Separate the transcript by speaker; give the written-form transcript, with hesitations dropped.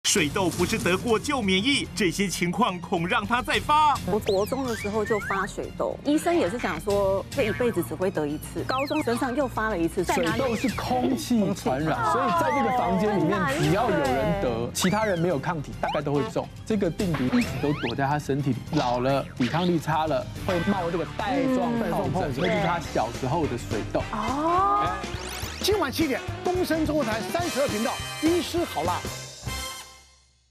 Speaker 1: 水痘不是得过就免疫，这些情况恐让他再发。
Speaker 2: 我国中的时候就发水痘，医生也是讲说这一辈子只会得一次。高中身上又发了一次。
Speaker 3: 水痘是空气传染，所以在这个房间里面，只要有人得，其他人没有抗体，大概都会中。这个病毒一直都躲在他身体里，老了抵抗力差了，会冒这个带状疱疹，那就是他小时候的水痘。
Speaker 4: 今晚7点，东森综合台32频道，医师好辣。